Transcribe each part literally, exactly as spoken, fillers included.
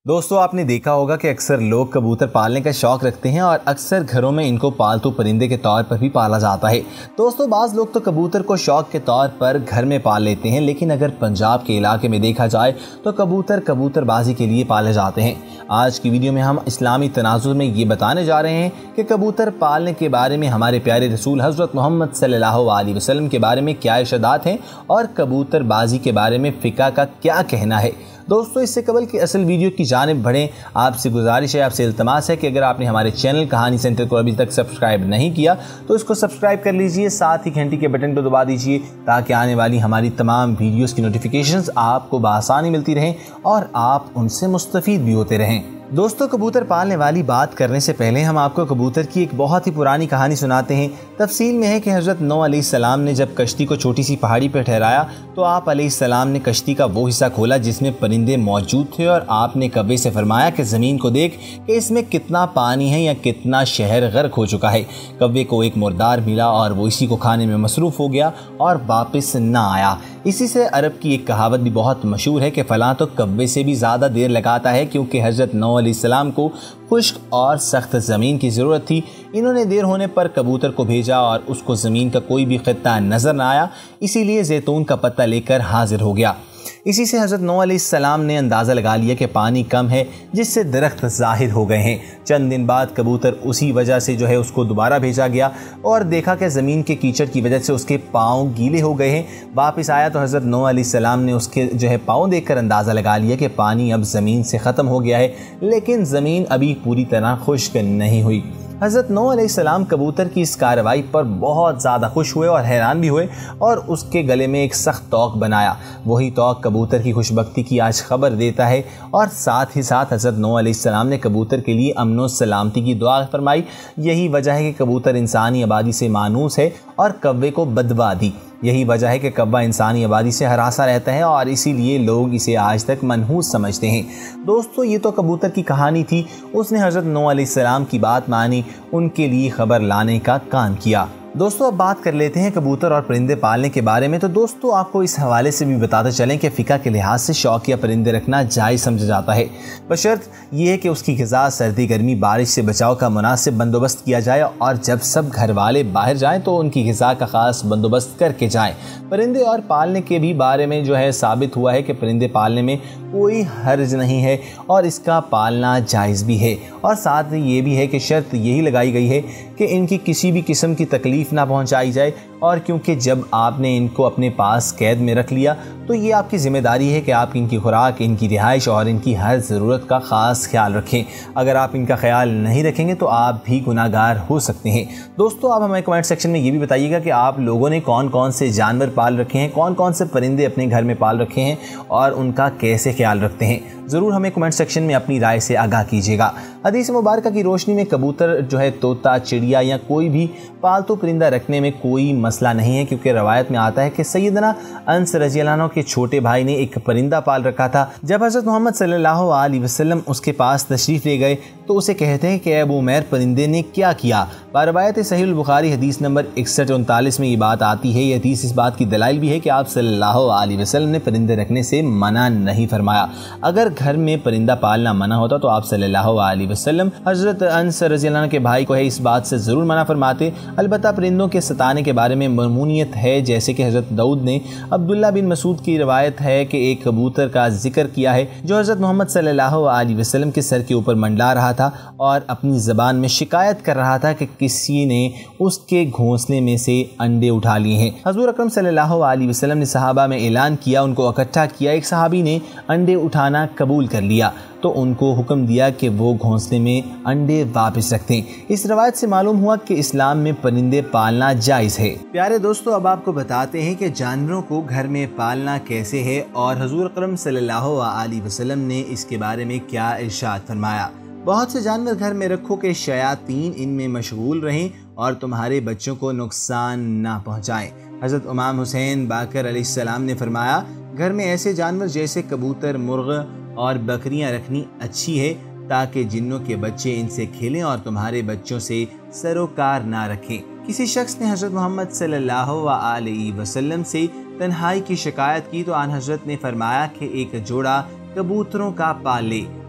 दोस्तों आपने देखा होगा कि अक्सर लोग कबूतर पालने का शौक़ रखते हैं और अक्सर घरों में इनको पालतू परिंदे के तौर पर भी पाला जाता है। दोस्तों बाज़ लोग तो कबूतर को शौक़ के तौर पर घर में पाल लेते हैं, लेकिन अगर पंजाब के इलाके में देखा जाए तो कबूतर कबूतरबाजी के लिए पाले जाते हैं। आज की वीडियो में हम इस्लामी तनाज़ुर में ये बताने जा रहे हैं कि कबूतर पालने के बारे में हमारे प्यारे रसूल हज़रत मोहम्मद सल्लल्लाहु अलैहि वसल्लम के बारे में क्या इरशादात हैं और कबूतरबाजी के बारे में फ़िक़्ह का क्या कहना है। दोस्तों इससे कबल की असल वीडियो की जानिब बढ़ें, आपसे गुजारिश है, आपसे इल्तमास है कि अगर आपने हमारे चैनल कहानी सेंटर को अभी तक सब्सक्राइब नहीं किया तो इसको सब्सक्राइब कर लीजिए, साथ ही घंटी के बटन को दबा दीजिए ताकि आने वाली हमारी तमाम वीडियोस की नोटिफिकेशंस आपको बआसानी मिलती रहें और आप उनसे मुस्तफ़ीद भी होते रहें। दोस्तों कबूतर पालने वाली बात करने से पहले हम आपको कबूतर की एक बहुत ही पुरानी कहानी सुनाते हैं। तफसील में है कि हज़रत नूह अलैहिस्सलाम ने जब कश्ती को छोटी सी पहाड़ी पर ठहराया तो आप अलैहिस्सलाम ने कश्ती का वो हिस्सा खोला जिसमें परिंदे मौजूद थे और आपने कव्वे से फरमाया कि ज़मीन को देख कि इसमें कितना पानी है या कितना शहर गर्क हो चुका है। कव्वे को एक मुर्दार मिला और वो इसी को खाने में मसरूफ़ हो गया और वापस ना आया। इसी से अरब की एक कहावत भी बहुत मशहूर है कि फ़लाँ तो कव्वे से भी ज़्यादा देर लगाता है, क्योंकि हज़रत नूह अलैहिस्सलाम को खुश्क और सख्त ज़मीन की ज़रूरत थी। इन्होंने देर होने पर कबूतर को भेजा और उसको ज़मीन का कोई भी खित्ता नज़र न आया, इसीलिए जैतून का पत्ता लेकर हाजिर हो गया। इसी से हज़रत नूह अलैहिस्सलाम ने अंदाज़ा लगा लिया कि पानी कम है, जिससे दरख्त ज़ाहिर हो गए हैं। चंद दिन बाद कबूतर उसी वजह से जो है उसको दोबारा भेजा गया और देखा कि ज़मीन के कीचड़ की वजह से उसके पाँव गीले हो गए हैं। वापस आया तो हज़रत नूह अलैहिस्सलाम ने उसके जो है पाँव देखकर अंदाज़ा लगा लिया कि पानी अब ज़मीन से ख़त्म हो गया है, लेकिन ज़मीन अभी पूरी तरह खुश्क नहीं हुई। हज़रत नूह अलैहिस्सलाम कबूतर की इस कार्रवाई पर बहुत ज़्यादा खुश हुए और हैरान भी हुए और उसके गले में एक सख्त तौक बनाया। वही तौक कबूतर की खुशबख्ती की आज खबर देता है और साथ ही साथ हज़रत नूह अलैहिस्सलाम ने कबूतर के लिए अमन और सलामती की दुआ फरमाई। यही वजह है कि कबूतर इंसानी आबादी से मानूस है और कव्वे को बदवा दी। यही वजह है कि कव्वा इंसानी आबादी से हरासा रहता है और इसीलिए लोग इसे आज तक मनहूस समझते हैं। दोस्तों ये तो कबूतर की कहानी थी। उसने हज़रत नूह अलैहिस्सलाम की बात मानी, उनके लिए खबर लाने का काम किया। दोस्तों अब बात कर लेते हैं कबूतर और परिंदे पालने के बारे में। तो दोस्तों आपको इस हवाले से भी बताते चलें कि फ़िक़्ह के लिहाज से शौकिया परिंदे रखना जायज़ समझा जाता है, बशर्त ये है कि उसकी ग़िज़ा सर्दी गर्मी बारिश से बचाव का मुनासिब बंदोबस्त किया जाए और जब सब घर वाले बाहर जाएँ तो उनकी ग़िज़ा का ख़ास बंदोबस्त करके जाएँ। परिंदे और पालने के भी बारे में जो है साबित हुआ है कि परिंदे पालने में कोई हर्ज नहीं है और इसका पालना जायज़ भी है, और साथ ही ये भी है कि शर्त यही लगाई गई है कि इनकी किसी भी किस्म की तकलीफ़ ना पहुंचाई जाए। और क्योंकि जब आपने इनको अपने पास कैद में रख लिया तो ये आपकी ज़िम्मेदारी है कि आप इनकी खुराक, इनकी रिहाइश और इनकी हर ज़रूरत का ख़ास ख्याल रखें। अगर आप इनका ख्याल नहीं रखेंगे तो आप भी गुनाहगार हो सकते हैं। दोस्तों आप हमें कमेंट सेक्शन में ये भी बताइएगा कि आप लोगों ने कौन कौन से जानवर पाल रखे हैं, कौन कौन से परिंदे अपने घर में पाल रखे हैं और उनका कैसे ख्याल रखते हैं। ज़रूर हमें कमेंट सेक्शन में अपनी राय से आगाह कीजिएगा। हदीस मुबारक की रोशनी में कबूतर जो है, तोता, चिड़िया या कोई भी पालतू परिंदा रखने में कोई मसला नहीं है, क्योंकि रवायत में आता है कि सैयदना अनस रज़ियल्लाहु अन्हु के छोटे भाई ने एक परिंदा पाल रखा था। जब हज़रत मोहम्मद सल्लल्लाहु अलैहि वसल्लम उसके पास तशरीफ़ ले गए तो उसे कहते हैं कि अबू उमैर परिंदे ने क्या किया। बारवायत सहीह बुखारी हदीस नंबर इकसठ उनतालीस में ये बात आती है। ये हदीस इस बात की दलाइल भी है कि आप सल्लल्लाहु अलैहि वसल्लम ने परिंदे रखने से मना नहीं फरमाया। अगर घर में परिंदा पालना मना होता तो आप सल्लल्लाहु अलैहि वसल्लम हज़रत अनस रज़ियल्लाहु अन्हु के भाई को है इस बात से ज़रूर मना फरमाते। अलबत्ता परिंदों के सताने के बारे में ममनूनियत है, जैसे कि हज़रत दाऊद ने अब्दुल्ला बिन मसूद की रवायत है कि एक कबूतर का जिक्र किया है जो हज़रत मोहम्मद सल्लल्लाहु अलैहि वसल्लम के सर के ऊपर मंडला रहा था और अपनी ज़बान में शिकायत कर रहा था कि किसी ने उसके घोंसले में से अंडे उठा लिए हैं। हज़ूर अकरम सल्लल्लाहु अलैहि वसल्लम ने सहाबा में ऐलान किया, उनको इकट्ठा किया। एक सहाबी ने अंडे उठाना कबूल कर लिया तो उनको हुक्म दिया कि वो घोंसले में अंडे वापस रख दें। इस रवायत से मालूम हुआ कि इस्लाम में परिंदे पालना जायज़ है। प्यारे दोस्तों अब आपको बताते हैं कि जानवरों को घर में पालना कैसे है और हज़ूर अकरम सल्लल्लाहु अलैहि वसल्लम ने इसके बारे में क्या इरशाद फरमाया। बहुत से जानवर घर में रखो कि शयातीन इनमें मशगूल रहें और तुम्हारे बच्चों को नुकसान ना पहुँचाएँ। हज़रत इमाम हुसैन बाकर अलैहिस्सलाम ने फरमाया, घर में ऐसे जानवर जैसे कबूतर, मुर्ग और बकरियां रखनी अच्छी है ताकि जिन्नों के बच्चे इनसे खेलें और तुम्हारे बच्चों से सरोकार ना रखें। किसी शख्स ने हज़रत मोहम्मद सल्लल्लाहु अलैहि वसल्लम से तन्हाई की शिकायत की तो आन हज़रत ने फरमाया कि एक जोड़ा कबूतरों का पाल ले।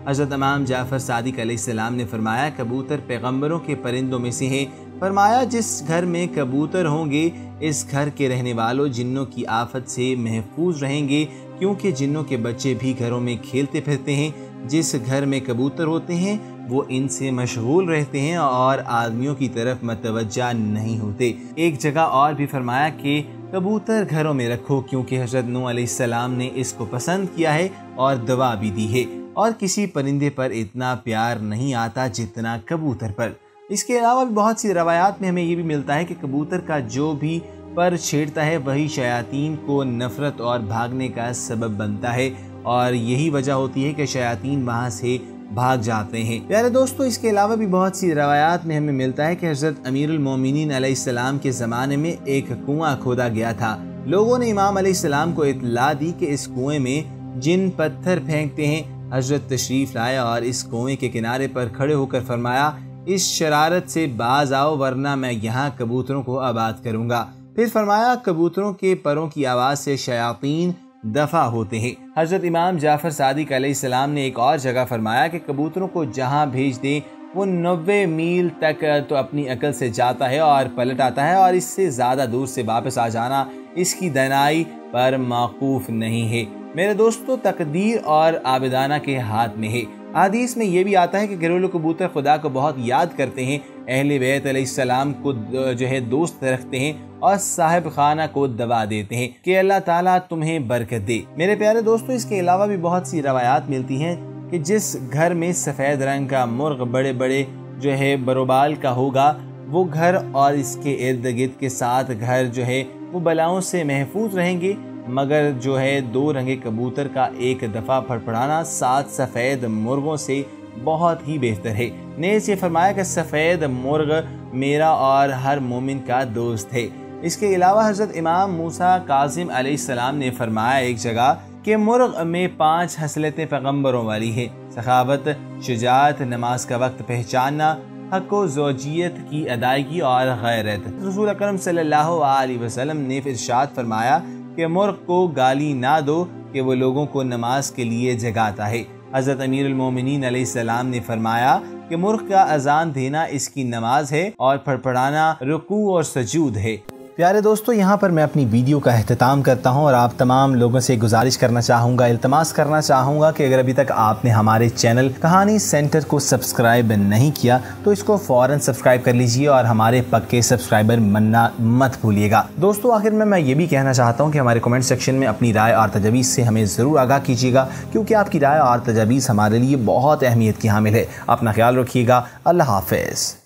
حضرت امام جعفر صادق علیہ السلام نے فرمایا کبوتر پیغمبروں کے پرندوں میں سے ہیں۔ فرمایا جس گھر میں کبوتر ہوں گے اس گھر کے رہنے والوں جنوں کی آفت سے محفوظ رہیں گے، کیونکہ جنوں کے بچے بھی گھروں میں کھیلتے پھرتے ہیں۔ جس گھر میں کبوتر ہوتے ہیں وہ ان سے مشغول رہتے ہیں اور آدمیوں کی طرف متوجہ نہیں ہوتے۔ ایک جگہ اور بھی فرمایا کہ کبوتر گھروں میں رکھو، کیونکہ حضرت نوح علیہ السلام نے اس کو پسند کیا ہے اور دعا بھی دی ہے، اور کسی پرندے پر اتنا پیار نہیں آتا جتنا کبوتر پر۔ اس کے علاوہ بھی بہت سی روایات میں ہمیں یہ بھی ملتا ہے کہ کبوتر کا جو بھی پر چھیڑتا ہے وہی شیاطین کو نفرت اور بھاگنے کا سبب بنتا ہے، اور یہی وجہ ہوتی ہے کہ شیاطین وہاں سے بھاگ جاتے ہیں۔ پیارے دوستو، اس کے علاوہ بھی بہت سی روایات میں ہمیں ملتا ہے کہ حضرت امیر المومنین علیہ السلام کے زمانے میں ایک کنواں کھودا گیا تھا۔ لوگوں نے امام علیہ السلام کو اطلاع دی کہ اس کنویں میں جن پتھر پھینکتے ہیں۔ حضرت تشریف لائے اور اس کنویں کے کنارے پر کھڑے ہو کر فرمایا اس شرارت سے باز آؤ ورنہ میں یہاں کبوتروں کو آباد کروں گا۔ پھر فرمایا کبوتروں کے پروں کی آواز سے شیاطین دفع ہوتے ہیں۔ حضرت امام جعفر صادق علیہ السلام نے ایک اور جگہ فرمایا کہ کبوتروں کو جہاں بھیج دیں وہ نوے میل تک تو اپنی عقل سے جاتا ہے اور پلٹ آتا ہے، اور اس سے زیادہ دور سے واپس آ جانا اس کی دانائی پر موقوف نہیں ہے۔ میرے دوستو، تقدیر اور عابدانہ کے ہاتھ میں ہے۔ حدیث میں یہ بھی آتا ہے کہ گھریلو کبوتر خدا کو بہت یاد کرتے ہیں، اہل بیت علیہ السلام کو جو ہے دوست رکھتے ہیں اور صاحب خانہ کو دعا دیتے ہیں کہ اللہ تعالیٰ تمہیں برکت دے۔ میرے پیارے دوستو، اس کے علاوہ بھی بہت سی روایات ملتی ہیں کہ جس گھر میں سفید رنگ کا مرغ بڑے بڑے جو ہے بروبال کا ہوگا وہ گھر اور اس کے ارد گرد کے ساتھ گھر جو ہے وہ بلاؤں سے محفوظ رہیں گے، مگر جو ہے دو رنگے کبوتر کا ایک دفعہ پھڑپڑانا سات سفید مرغوں سے بہت ہی بہتر ہے۔ نیز یہ فرمایا کہ سفید مرغ میرا اور ہر مومن کا دوست ہے۔ اس کے علاوہ حضرت امام موسیٰ کاظم علیہ السلام نے فرمایا ایک جگہ کہ مرغ میں پانچ خصلتیں پیغمبروں والی ہیں: سخاوت، شجاعت، نماز کا وقت پہچاننا، حق و زوجیت کی ادائیگی اور غیرت۔ رسول اکرم صلی اللہ علیہ وسلم نے ارشاد فرمایا کہ مرغ کو گالی نہ دو کہ وہ لوگوں کو نماز کے لیے جگاتا ہے۔ حضرت امیر المومنین علیہ السلام نے فرمایا کہ مرغ کا اذان دینا اس کی نماز ہے اور پھڑپڑانا رکوع اور سجود ہے۔ پیارے دوستو، یہاں پر میں اپنی ویڈیو کا اختتام کرتا ہوں اور آپ تمام لوگوں سے گزارش کرنا چاہوں گا، التماس کرنا چاہوں گا کہ اگر ابھی تک آپ نے ہمارے چینل کہانی سینٹر کو سبسکرائب نہیں کیا تو اس کو فوراً سبسکرائب کر لیجئے اور ہمارے پکے سبسکرائبر بننا مت بھولیے گا۔ دوستو، آخر میں میں یہ بھی کہنا چاہتا ہوں کہ ہمارے کمنٹ سیکشن میں اپنی رائے اور تجاویز سے ہمیں ضرور آگاہ کیجیے گا، کیونکہ آپ کی رائے اور تجاویز ہمارے لیے بہت اہمیت کی حامل ہے۔ اپنا خیال رکھیے گا۔ اللہ حافظ۔